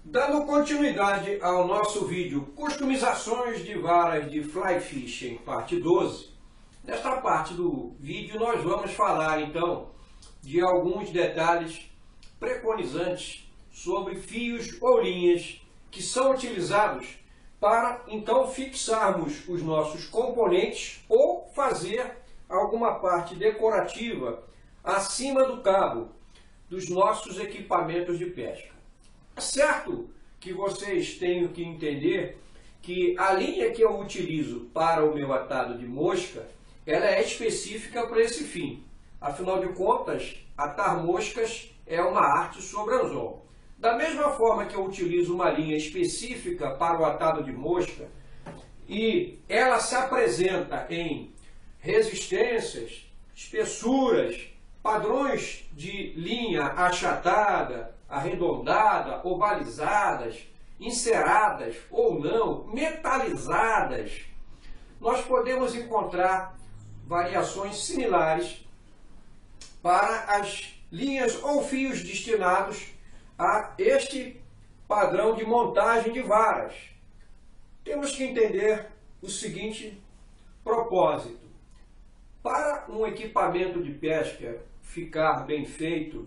Dando continuidade ao nosso vídeo Customizações de varas de Fly Fishing, parte 12, nesta parte do vídeo nós vamos falar então de alguns detalhes preconizantes sobre fios ou linhas que são utilizados para então fixarmos os nossos componentes ou fazer alguma parte decorativa acima do cabo dos nossos equipamentos de pesca. É certo que vocês têm que entender que a linha que eu utilizo para o meu atado de mosca, ela é específica para esse fim. Afinal de contas, atar moscas é uma arte sobre anzol. Da mesma forma que eu utilizo uma linha específica para o atado de mosca e ela se apresenta em resistências, espessuras, padrões de linha achatada, arredondada, ovalizadas, enceradas ou não, metalizadas, nós podemos encontrar variações similares para as linhas ou fios destinados a este padrão de montagem de varas. Temos que entender o seguinte propósito. Para um equipamento de pesca ficar bem feito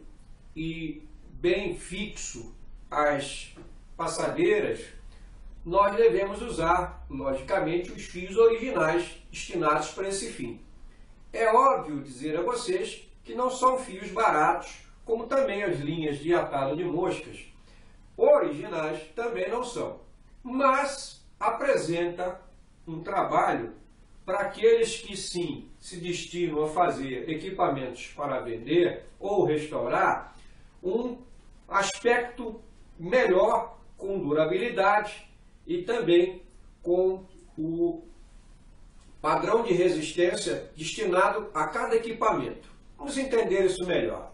e bem fixo às passadeiras, nós devemos usar, logicamente, os fios originais destinados para esse fim. É óbvio dizer a vocês que não são fios baratos, como também as linhas de atado de moscas originais também não são. Mas apresenta um trabalho para aqueles que sim se destinam a fazer equipamentos para vender ou restaurar, um aspecto melhor, com durabilidade e também com o padrão de resistência destinado a cada equipamento. Vamos entender isso melhor.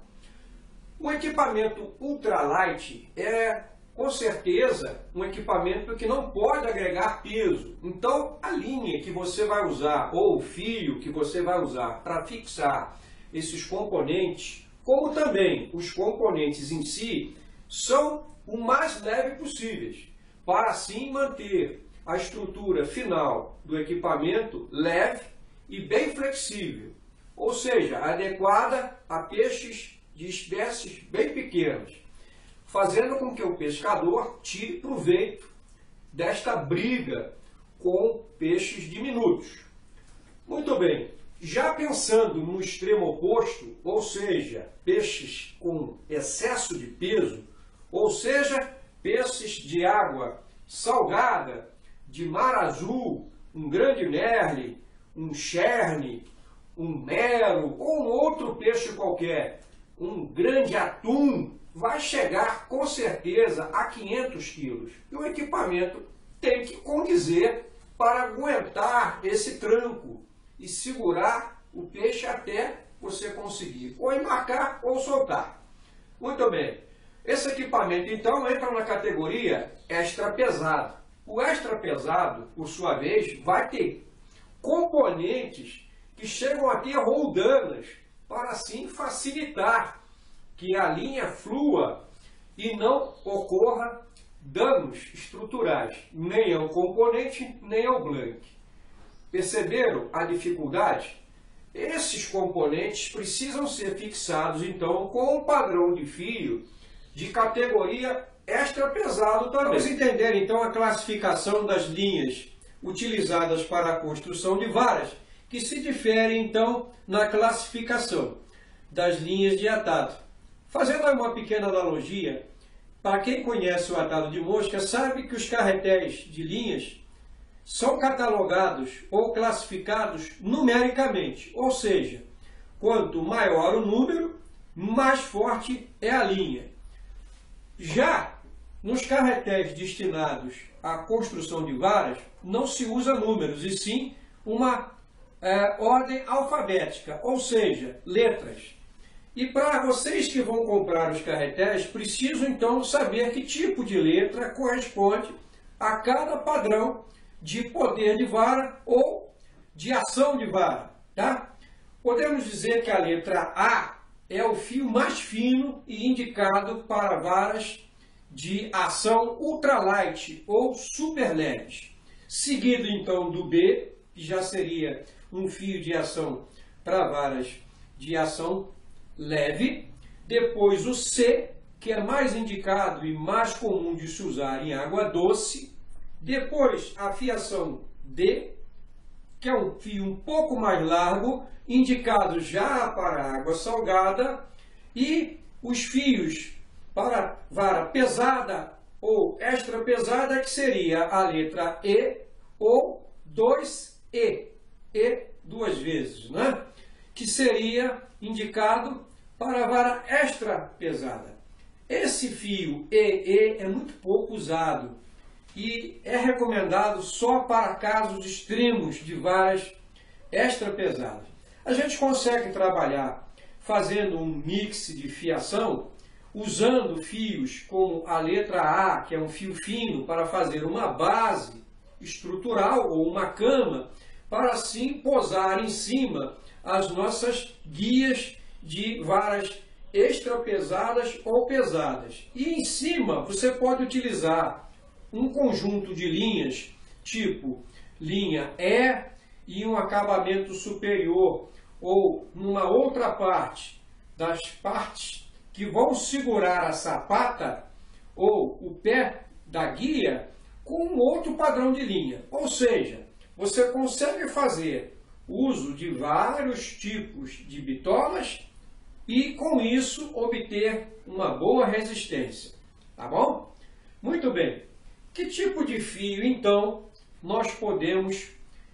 O equipamento ultralight é, com certeza, um equipamento que não pode agregar peso. Então, a linha que você vai usar, ou o fio que você vai usar para fixar esses componentes, como também os componentes em si, são o mais leve possíveis, para assim manter a estrutura final do equipamento leve e bem flexível, ou seja, adequada a peixes de espécies bem pequenas, fazendo com que o pescador tire proveito desta briga com peixes diminutos. Muito bem, já pensando no extremo oposto, ou seja, peixes com excesso de peso, ou seja, peixes de água salgada, de mar azul, um grande merle, um cherne, um mero ou um outro peixe qualquer, um grande atum, vai chegar com certeza a 500 quilos. E o equipamento tem que condizer para aguentar esse tranco e segurar o peixe até você conseguir ou embarcar ou soltar. Muito bem. Esse equipamento, então, entra na categoria extra pesado. O extra pesado, por sua vez, vai ter componentes que chegam a ter roldanas para assim facilitar que a linha flua e não ocorra danos estruturais, nem ao componente, nem ao blank. Perceberam a dificuldade? Esses componentes precisam ser fixados, então, com um padrão de fio de categoria extra pesado também. Vamos entender, então, a classificação das linhas utilizadas para a construção de varas, que se difere, então, na classificação das linhas de atado. Fazendo uma pequena analogia, para quem conhece o atado de mosca, sabe que os carretéis de linhas são catalogados ou classificados numericamente, ou seja, quanto maior o número, mais forte é a linha. Já nos carretéis destinados à construção de varas, não se usa números, e sim uma ordem alfabética, ou seja, letras. E para vocês que vão comprar os carretéis, precisam então saber que tipo de letra corresponde a cada padrão de poder de vara ou de ação de vara. Tá? Podemos dizer que a letra A é o fio mais fino e indicado para varas de ação ultralight ou super leves. Seguido então do B, que já seria um fio de ação para varas de ação leve. Depois o C, que é mais indicado e mais comum de se usar em água doce. Depois a fiação D, que é um fio um pouco mais largo, indicado já para água salgada. E os fios para vara pesada ou extra pesada, que seria a letra E ou 2E, E duas vezes, né? Que seria indicado para a vara extra pesada. Esse fio EE é muito pouco usado e é recomendado só para casos extremos de varas extra pesadas. A gente consegue trabalhar fazendo um mix de fiação, usando fios como a letra A, que é um fio fino, para fazer uma base estrutural ou uma cama, para assim posar em cima as nossas guias de varas extra pesadas ou pesadas. E em cima você pode utilizar um conjunto de linhas, tipo linha E um acabamento superior, ou numa outra parte, das partes que vão segurar a sapata ou o pé da guia, com um outro padrão de linha. Ou seja, você consegue fazer uso de vários tipos de bitolas e com isso obter uma boa resistência. Tá bom? Muito bem. Que tipo de fio então nós podemos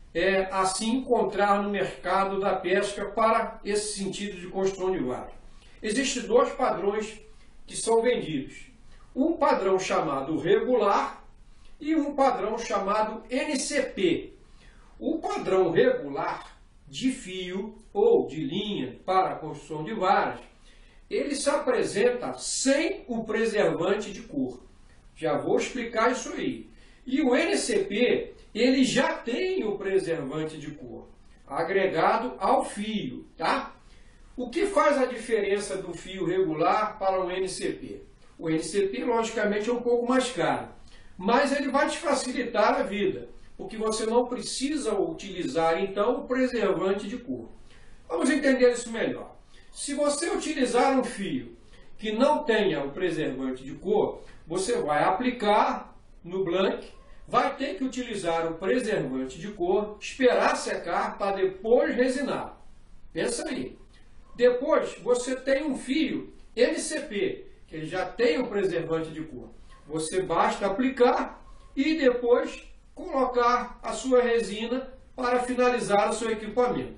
assim encontrar no mercado da pesca para esse sentido de construção de vara? Existem dois padrões que são vendidos. Um padrão chamado regular e um padrão chamado NCP. O padrão regular de fio ou de linha para a construção de varas, ele se apresenta sem o preservante de cor. Já vou explicar isso aí. E o NCP, ele já tem o preservante de cor agregado ao fio, tá? O que faz a diferença do fio regular para o NCP? O NCP, logicamente, é um pouco mais caro, mas ele vai te facilitar a vida, porque você não precisa utilizar, então, o preservante de cor. Vamos entender isso melhor. Se você utilizar um fio que não tenha o preservante de cor, você vai aplicar no blank, vai ter que utilizar o preservante de cor, esperar secar para depois resinar. Pensa aí. Depois você tem um fio NCP, que ele já tem o preservante de cor. Você basta aplicar e depois colocar a sua resina para finalizar o seu equipamento.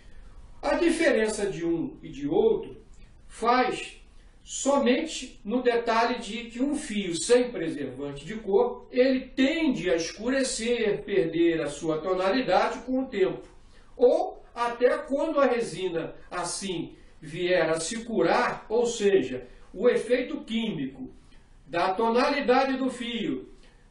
A diferença de um e de outro faz somente no detalhe de que um fio sem preservante de cor, ele tende a escurecer, perder a sua tonalidade com o tempo. Ou até quando a resina assim vier a se curar, ou seja, o efeito químico da tonalidade do fio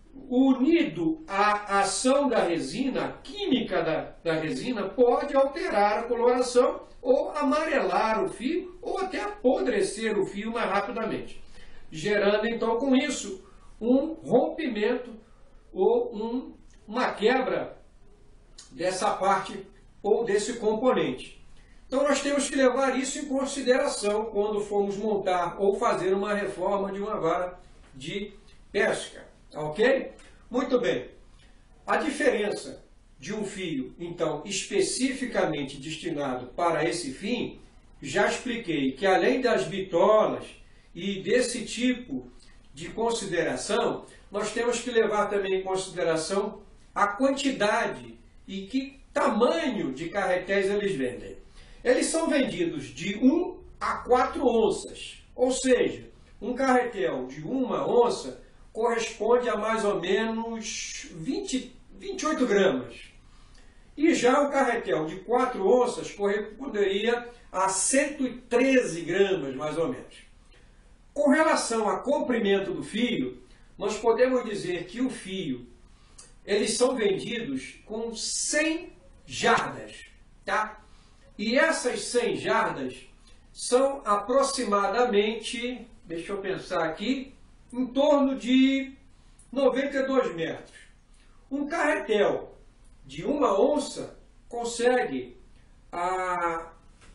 unido à ação da resina, a química da resina, pode alterar a coloração ou amarelar o fio, ou até apodrecer o fio mais rapidamente, gerando então com isso um rompimento ou uma quebra dessa parte ou desse componente. Então nós temos que levar isso em consideração quando formos montar ou fazer uma reforma de uma vara de pesca, ok? Muito bem. A diferença de um fio, então, especificamente destinado para esse fim, já expliquei que além das bitolas e desse tipo de consideração, nós temos que levar também em consideração a quantidade e que tamanho de carretéis eles vendem. Eles são vendidos de 1 a 4 onças, ou seja, um carretel de 1 onça corresponde a mais ou menos 28 gramas. E já o carretel de 4 onças corresponderia a 113 gramas, mais ou menos. Com relação ao comprimento do fio, nós podemos dizer que o fio, eles são vendidos com 100 jardas, tá? E essas 100 jardas são aproximadamente, deixa eu pensar aqui, em torno de 92 metros. Um carretel de 1 onça consegue a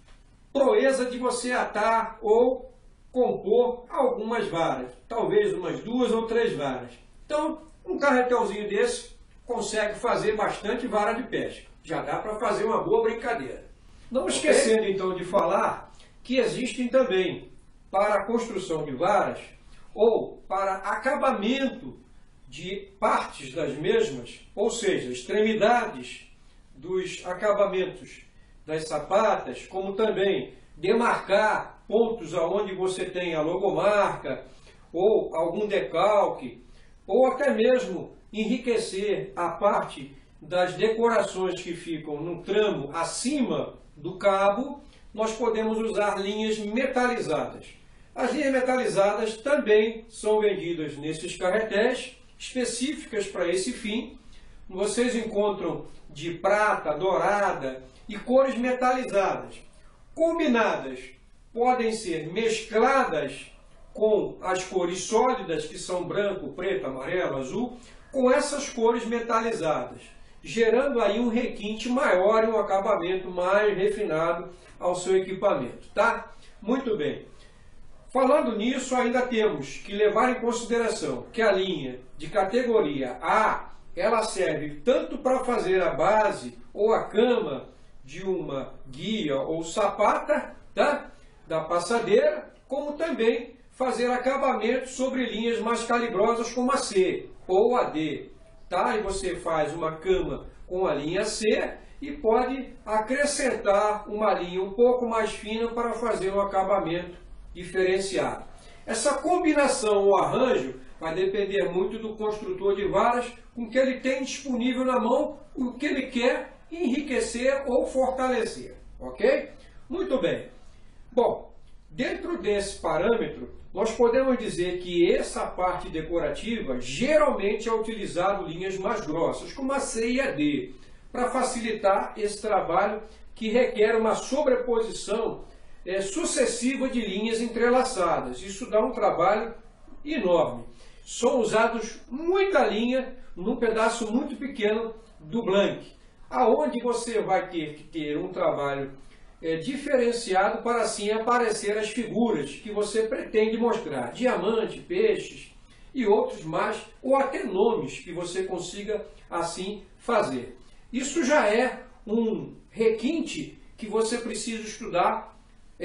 proeza de você atar ou compor algumas varas, talvez umas 2 ou 3 varas. Então, um carretelzinho desse consegue fazer bastante vara de pesca. Já dá para fazer uma boa brincadeira. Não esquecendo então de falar que existem também, para a construção de varas ou para acabamento de partes das mesmas, ou seja, extremidades dos acabamentos das sapatas, como também demarcar pontos aonde você tem a logomarca ou algum decalque, ou até mesmo enriquecer a parte das decorações que ficam no tramo acima do cabo, nós podemos usar linhas metalizadas. As linhas metalizadas também são vendidas nesses carretéis, específicas para esse fim. Vocês encontram de prata, dourada e cores metalizadas. Combinadas, podem ser mescladas com as cores sólidas, que são branco, preto, amarelo, azul, com essas cores metalizadas, gerando aí um requinte maior e um acabamento mais refinado ao seu equipamento, tá? Muito bem. Falando nisso, ainda temos que levar em consideração que a linha de categoria A, ela serve tanto para fazer a base ou a cama de uma guia ou sapata, tá? Da passadeira, como também fazer acabamento sobre linhas mais calibrosas como a C ou a D, tá? E você faz uma cama com a linha C e pode acrescentar uma linha um pouco mais fina para fazer um acabamento diferenciado. Essa combinação ou arranjo vai depender muito do construtor de varas, com o que ele tem disponível na mão, o que ele quer enriquecer ou fortalecer, ok? Muito bem. Bom, dentro desse parâmetro, nós podemos dizer que essa parte decorativa geralmente é utilizado linhas mais grossas, como a C e a D, para facilitar esse trabalho que requer uma sobreposição sucessiva de linhas entrelaçadas. Isso dá um trabalho enorme. São usados muita linha num pedaço muito pequeno do blank, aonde você vai ter que ter um trabalho diferenciado para assim aparecer as figuras que você pretende mostrar, diamante, peixes e outros mais, ou até nomes que você consiga assim fazer. Isso já é um requinte que você precisa estudar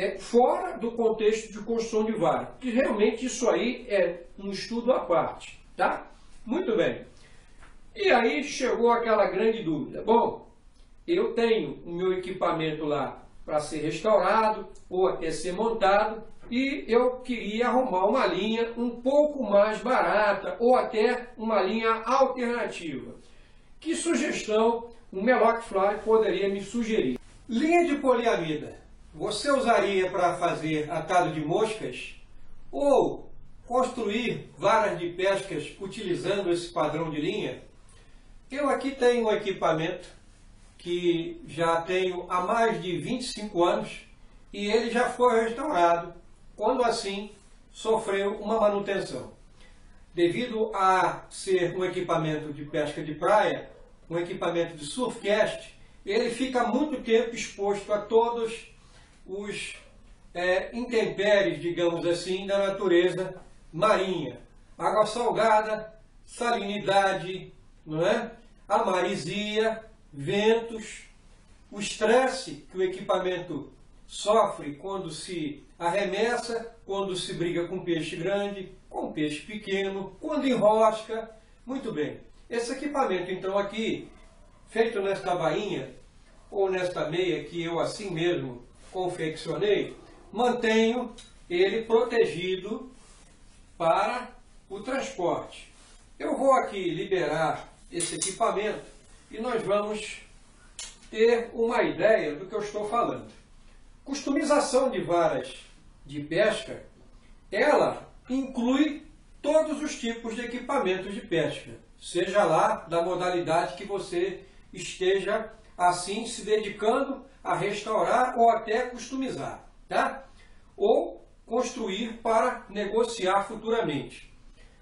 fora do contexto de construção de vara, que realmente isso aí é um estudo à parte, tá? Muito bem. E aí chegou aquela grande dúvida. Bom, eu tenho o meu equipamento lá para ser restaurado ou até ser montado e eu queria arrumar uma linha um pouco mais barata ou até uma linha alternativa. Que sugestão o Meloc Fly poderia me sugerir? Linha de poliamida. Você usaria para fazer atado de moscas ou construir varas de pescas utilizando esse padrão de linha? Eu aqui tenho um equipamento que já tenho há mais de 25 anos e ele já foi restaurado quando assim sofreu uma manutenção. Devido a ser um equipamento de pesca de praia, um equipamento de surfcast, ele fica muito tempo exposto a todos os intempéries, digamos assim, da natureza marinha. Água salgada, salinidade, não é? A maresia, ventos, o estresse que o equipamento sofre quando se arremessa, quando se briga com peixe grande, com peixe pequeno, quando enrosca. Muito bem. Esse equipamento, então, aqui, feito nesta bainha, ou nesta meia que eu assim mesmo confeccionei, mantenho ele protegido para o transporte. Eu vou aqui liberar esse equipamento e nós vamos ter uma ideia do que eu estou falando. Customização de varas de pesca, ela inclui todos os tipos de equipamentos de pesca, seja lá da modalidade que você esteja assim se dedicando a restaurar ou até customizar, tá? Ou construir para negociar futuramente.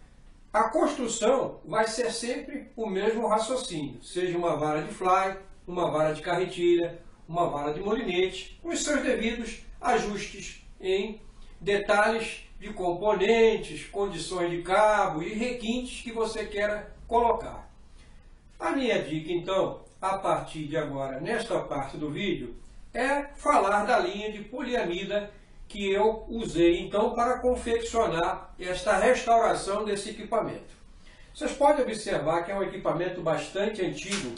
A construção vai ser sempre o mesmo raciocínio, seja uma vara de fly, uma vara de carretilha, uma vara de molinete, com os seus devidos ajustes em detalhes de componentes, condições de cabo e requintes que você queira colocar. A minha dica, então, a partir de agora, nesta parte do vídeo, é falar da linha de poliamida que eu usei, então, para confeccionar esta restauração desse equipamento. Vocês podem observar que é um equipamento bastante antigo,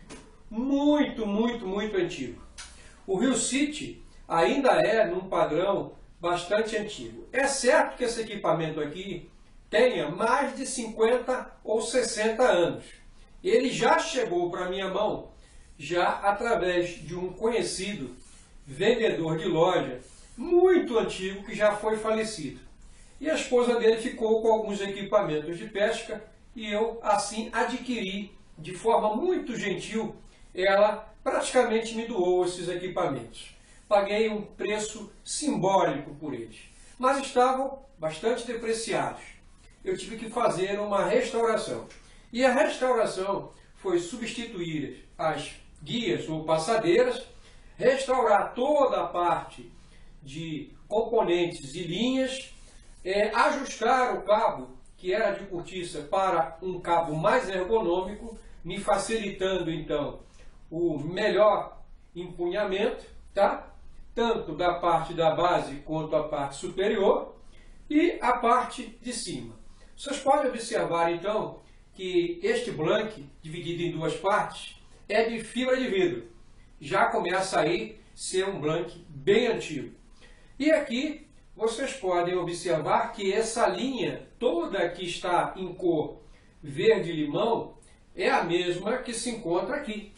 muito antigo. O Rio City ainda é num padrão bastante antigo. É certo que esse equipamento aqui tenha mais de 50 ou 60 anos. Ele já chegou para minha mão, já através de um conhecido vendedor de loja, muito antigo, que já foi falecido. E a esposa dele ficou com alguns equipamentos de pesca e eu, assim, adquiri de forma muito gentil. Ela praticamente me doou esses equipamentos. Paguei um preço simbólico por eles, mas estavam bastante depreciados. Eu tive que fazer uma restauração. E a restauração foi substituir as guias ou passadeiras, restaurar toda a parte de componentes e linhas, ajustar o cabo, que era de cortiça, para um cabo mais ergonômico, me facilitando então o melhor empunhamento, tá? Tanto da parte da base quanto a parte superior e a parte de cima. Vocês podem observar então que este blank, dividido em duas partes, é de fibra de vidro. Já começa aí a ser um blank bem antigo. E aqui vocês podem observar que essa linha toda que está em cor verde-limão é a mesma que se encontra aqui.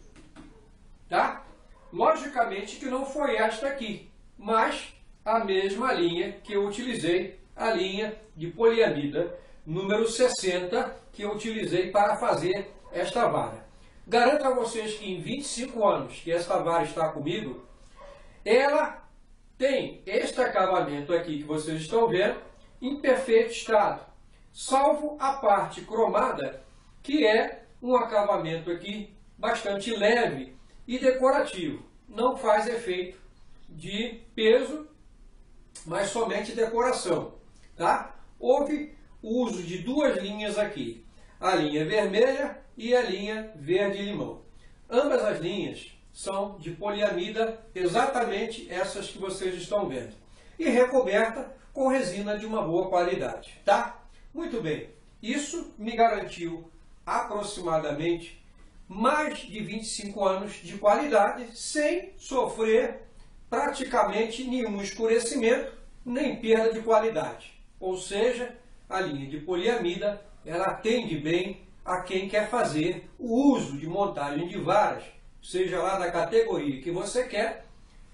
Tá? Logicamente que não foi esta aqui, mas a mesma linha que eu utilizei, a linha de poliamida número 60, que eu utilizei para fazer esta vara. Garanto a vocês que em 25 anos que esta vara está comigo, ela tem este acabamento aqui que vocês estão vendo em perfeito estado, salvo a parte cromada, que é um acabamento aqui bastante leve e decorativo. Não faz efeito de peso, mas somente decoração. Tá? Houve o uso de duas linhas aqui, a linha vermelha e a linha verde-limão. Ambas as linhas são de poliamida, exatamente essas que vocês estão vendo, e recoberta com resina de uma boa qualidade. Tá? Muito bem, isso me garantiu aproximadamente mais de 25 anos de qualidade, sem sofrer praticamente nenhum escurecimento, nem perda de qualidade. Ou seja, a linha de poliamida, ela atende bem a quem quer fazer o uso de montagem de varas, seja lá da categoria que você quer,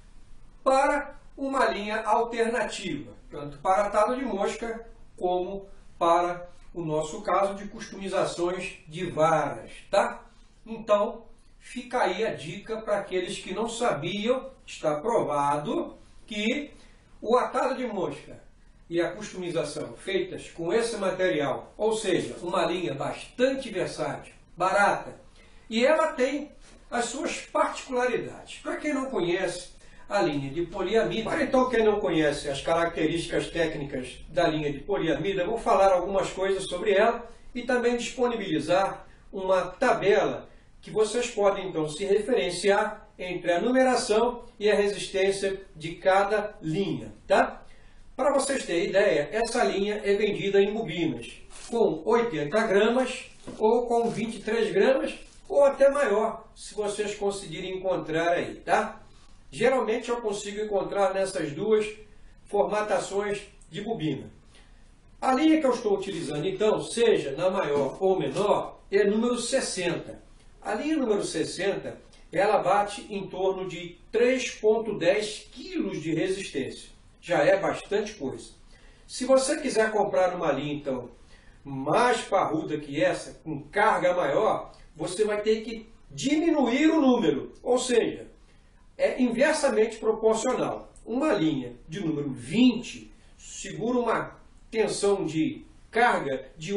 para uma linha alternativa, tanto para atado de mosca, como para o nosso caso de customizações de varas, tá? Então, fica aí a dica para aqueles que não sabiam. Está provado que o atado de mosca e a customização feitas com esse material, ou seja, uma linha bastante versátil, barata, e ela tem as suas particularidades. Para quem não conhece a linha de poliamida, para então quem não conhece as características técnicas da linha de poliamida, eu vou falar algumas coisas sobre ela e também disponibilizar uma tabela que vocês podem então se referenciar entre a numeração e a resistência de cada linha, tá? Para vocês terem ideia, essa linha é vendida em bobinas com 80 gramas ou com 23 gramas ou até maior, se vocês conseguirem encontrar aí, tá? Geralmente eu consigo encontrar nessas duas formatações de bobina. A linha que eu estou utilizando então, seja na maior ou menor, é número 60. A linha número 60, ela bate em torno de 3,10 kg de resistência. Já é bastante coisa. Se você quiser comprar uma linha, então, mais parruda que essa, com carga maior, você vai ter que diminuir o número. Ou seja, é inversamente proporcional. Uma linha de número 20 segura uma tensão de carga de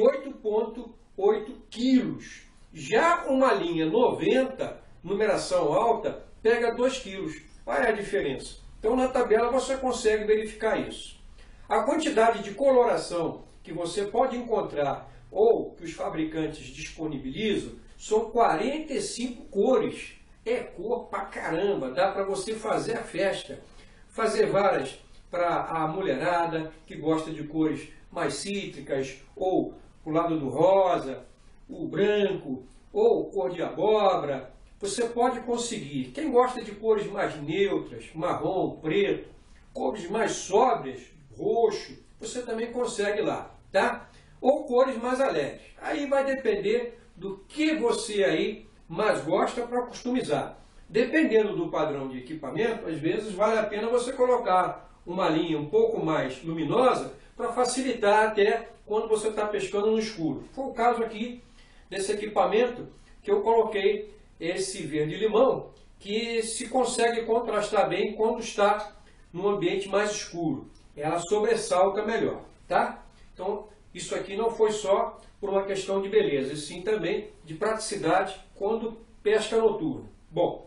8,8 quilos. Já uma linha 90, numeração alta, pega 2 quilos. Olha a diferença. Então na tabela você consegue verificar isso. A quantidade de coloração que você pode encontrar ou que os fabricantes disponibilizam são 45 cores. É cor pra caramba, dá para você fazer a festa. Fazer varas para a mulherada que gosta de cores mais cítricas, ou o lado do rosa, o branco, ou cor de abóbora. Você pode conseguir. Quem gosta de cores mais neutras, marrom, preto, cores mais sóbrias, roxo, você também consegue lá, tá? Ou cores mais alegres. Aí vai depender do que você aí mais gosta para customizar. Dependendo do padrão de equipamento, às vezes vale a pena você colocar uma linha um pouco mais luminosa para facilitar até quando você está pescando no escuro. Foi o caso aqui desse equipamento que eu coloquei esse verde-limão, que se consegue contrastar bem quando está num ambiente mais escuro. Ela sobressalta melhor, tá? Então, isso aqui não foi só por uma questão de beleza, e sim também de praticidade quando pesca noturna. Bom,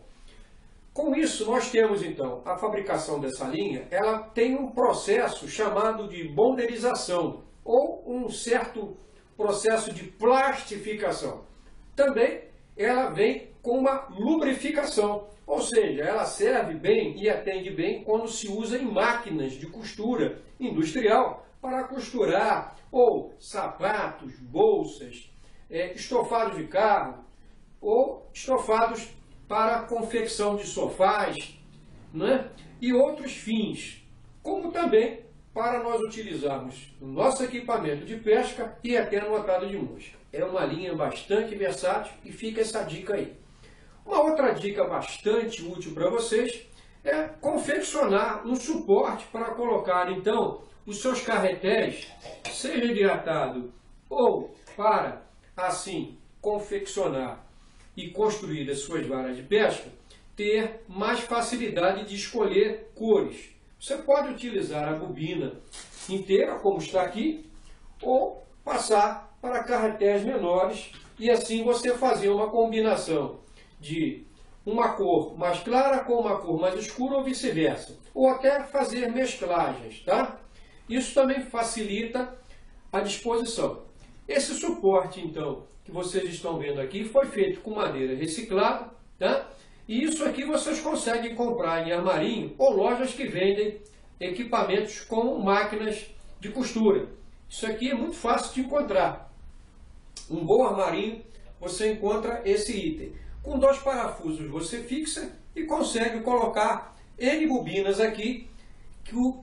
com isso nós temos então a fabricação dessa linha, ela tem um processo chamado de bonderização, ou um certo processo de plastificação. Também ela vem com uma lubrificação, ou seja, ela serve bem e atende bem quando se usa em máquinas de costura industrial para costurar ou sapatos, bolsas, estofados de carro ou estofados para confecção de sofás, né? E outros fins, como também para nós utilizarmos no nosso equipamento de pesca e até no atado de mosca. É uma linha bastante versátil e fica essa dica aí. Uma outra dica bastante útil para vocês é confeccionar um suporte para colocar então os seus carretéis, seja de atado ou para assim confeccionar e construir as suas varas de pesca, ter mais facilidade de escolher cores. Você pode utilizar a bobina inteira, como está aqui, ou passar para carretéis menores e assim você fazer uma combinação de uma cor mais clara com uma cor mais escura ou vice-versa. Ou até fazer mesclagens, tá? Isso também facilita a disposição. Esse suporte, então, que vocês estão vendo aqui, foi feito com madeira reciclada, tá? E isso aqui vocês conseguem comprar em armarinho ou lojas que vendem equipamentos com máquinas de costura. Isso aqui é muito fácil de encontrar. Um bom armarinho, você encontra esse item. Com 2 parafusos você fixa e consegue colocar N bobinas aqui, que o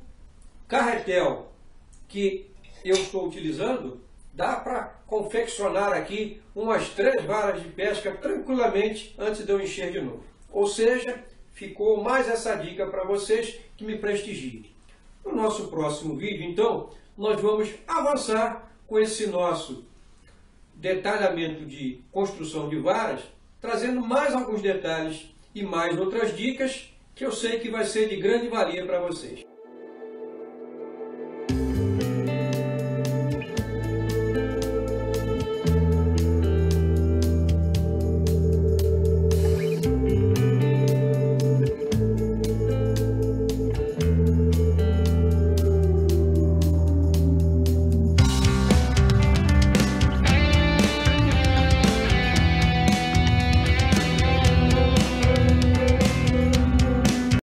carretel que eu estou utilizando, dá para confeccionar aqui umas 3 varas de pesca tranquilamente antes de eu encher de novo. Ou seja, ficou mais essa dica para vocês que me prestigiem. No nosso próximo vídeo, então, nós vamos avançar com esse nosso detalhamento de construção de varas, trazendo mais alguns detalhes e mais outras dicas que eu sei que vai ser de grande valia para vocês.